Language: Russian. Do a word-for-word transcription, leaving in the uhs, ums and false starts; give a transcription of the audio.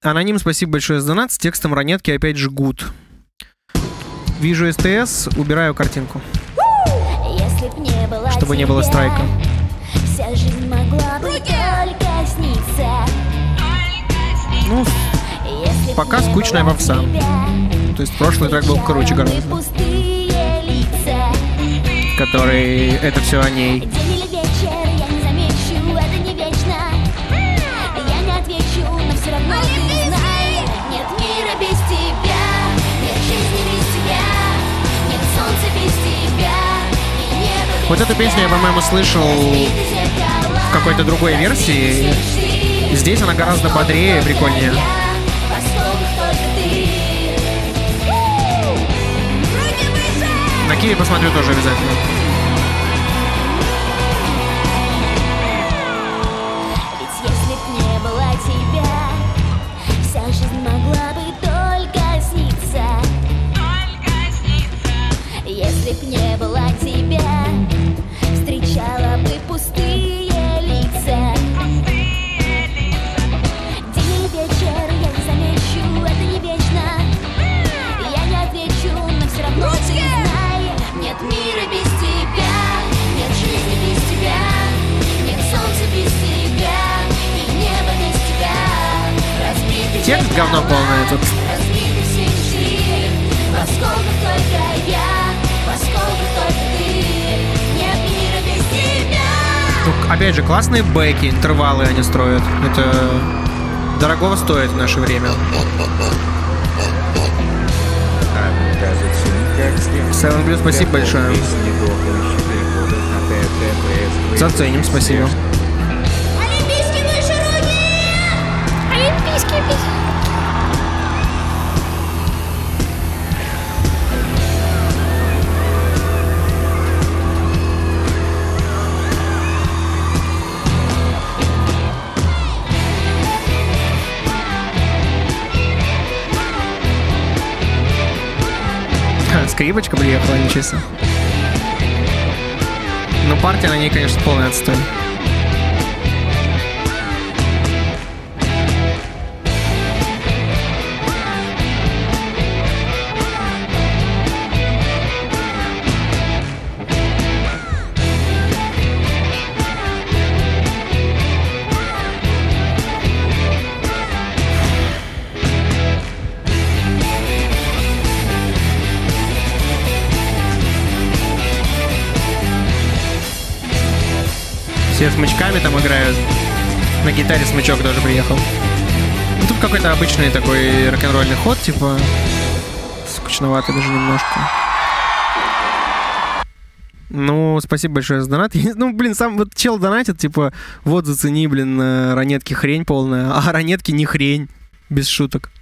Аноним, спасибо большое за донат. С текстом ранетки опять жгут. Вижу СТС, убираю картинку. Если б не было чтобы не тебя, было страйка. Вся жизнь могла бы только сниться. Ну, Если пока б не скучная было попса. тебя, То есть прошлый трек был короче встречала бы гораздо. пустые лица. Который... Это все о ней. День или вечер, я не замечу, это не вечно. Я не отвечу, но все равно ты знай. Нет мира без тебя, нет жизни без тебя, нет солнца без тебя, и небо без Вот эту песню я, по-моему, слышал в какой-то другой версии. Здесь она гораздо бодрее и прикольнее. На Киеве посмотрю тоже обязательно. Ведь если б не было тебя, вся жизнь могла бы только сниться. Если б не было тебя, встречала бы пустые лица. День и вечер, я не замечу, это не вечно. Я не отвечу, но все равно ты знай. Нет мира без тебя, нет жизни без тебя, нет солнца без тебя, и небо без тебя. Разбитый Текст говно полное тут. разбиты все чужие, в осколках только я, в осколках только ты. Нет мира без тебя. Ну, опять же, классные бэки, интервалы они строят. Это дорогого стоит в наше время. Seven Blue, спасибо большое. Заценим, спасибо. Олимпийские выше руки! Олимпийские выше. Скрипочка приехала, ничего себе. Ну, партия на ней, конечно, полный отстой. Все смычками там играют. На гитаре смычок тоже приехал. Ну, тут какой-то обычный такой рок-н-ролльный ход, типа... Скучновато даже немножко. Ну, спасибо большое за донат. Ну, блин, сам вот чел донатит, типа, вот зацени, блин, ранетки хрень полная, а ранетки не хрень. Без шуток.